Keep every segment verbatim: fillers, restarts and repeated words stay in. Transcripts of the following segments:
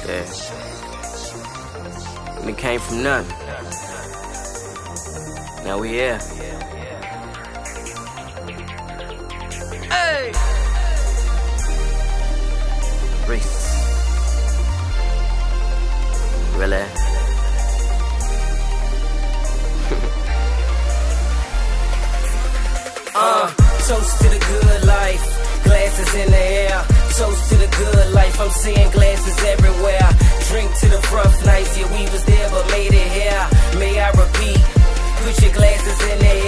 Yeah. And it came from nothing. Now we here. Hey! Reese. Really? uh, toast to the good life. Glasses in the air. Toast to the good life. I'm seeing glasses everywhere. Drink to the rough nights. Yeah, we was there but made it here. May I repeat? Put your glasses in the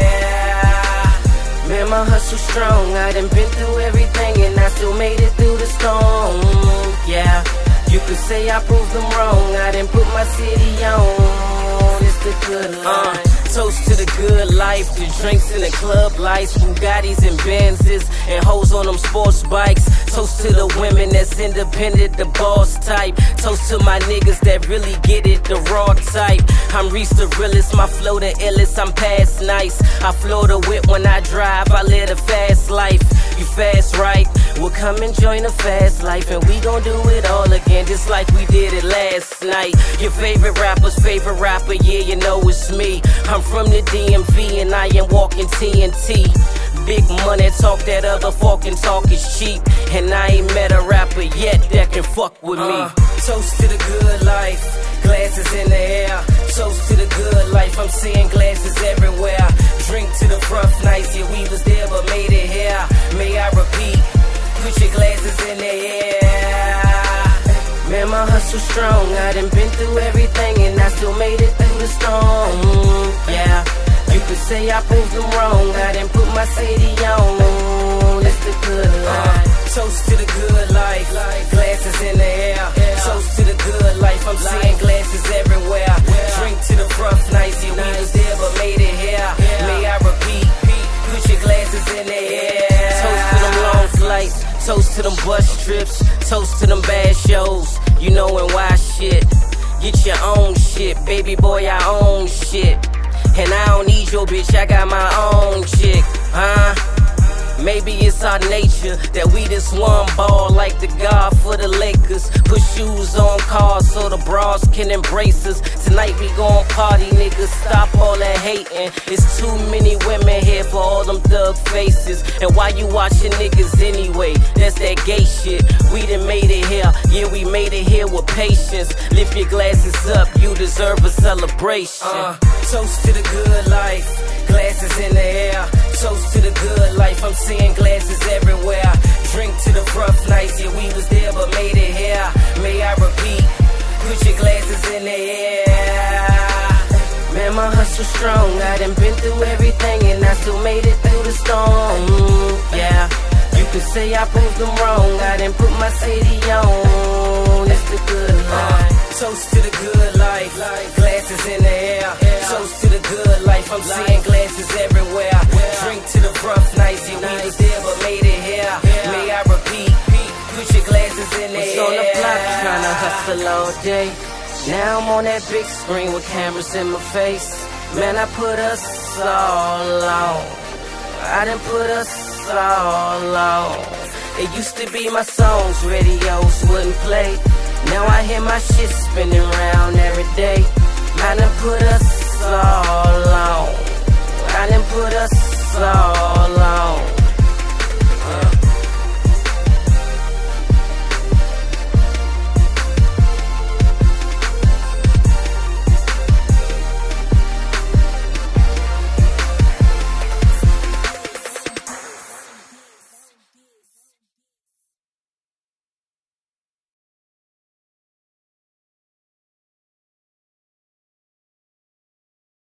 air. Man, my hustle strong. I done been through everything and I still made it through the storm. Yeah, you could say I proved them wrong. I done put my city on. It's the good life. Uh. Toast to the good life, the drinks in the club lights, Bugattis and Benzes, and hoes on them sports bikes. Toast to the women that's independent, the boss type. Toast to my niggas that really get it, the raw type. I'm Reese the realest, my flow the illest, I'm past nice. I floor the whip when I drive, I live a fast life. You fast, right? Well, come and join the fast life, and we gon' do it all again, just like we did it last night. Your favorite rapper's favorite rapper, yeah, you know it's me. I'm from the D M V and I am walking T N T. Big money talk, that other fucking talk is cheap. And I ain't met a rapper yet that can fuck with me. Uh, toast to the good life, glasses in the air. Toast to the good life, I'm seeing glasses everywhere. Drink to the rough nights, yeah, we was there but made it here. May I repeat? Put your glasses in the air. Man, my hustle strong. I done been through everything and I still made it through the storm. Yeah, you could say I proved them wrong. I done put my city on. It's the good life. Uh, toast to the good life. Glasses in the air. Toast to the good life. I'm seeing glasses everywhere. Drink to the rough nights. Yeah, we was there but made it here. May I repeat? Put your glasses in the air. Toast to them long flights. Toast to them bus trips. Toast to them bad shows. You know and why shit. Get your own shit. Baby boy, I own shit. And I don't need your bitch, I got my own chick. Huh? Maybe it's our nature that we just one ball like the God for the Lakers. Put shoes on cars so the bras can embrace us. Tonight we gon' party, niggas, stop all that hating. It's too many women here for all them thug faces. And why you watching niggas anyway? That's that gay shit. We done made it here, yeah, we made it here with patience. Lift your glasses up, you deserve a celebration. Uh, toast to the good life, glasses in the air. Toast to the good life, I'm seeing glasses everywhere. Drink to the rough nights, yeah, we was there but made it here. May I repeat? Put your glasses in the air. Man, my hustle strong. I done been through everything and I still made it through the storm. Yeah, you could say I proved them wrong. I done put my city on. It's the good life. Toast to the good life, glasses in the air. Toast to the good life, I'm seeing glasses everywhere. Drink to the rough nights, yeah, we was there but made it here. May I repeat? Put your glasses in the air. Was on the block tryna hustle all day. Now I'm on that big screen with cameras in my face. Man, I put us all on. I done put us all on. It used to be my songs radios wouldn't play. Now I hear my shit spinning round every day. I done put us all on. I done put us all on.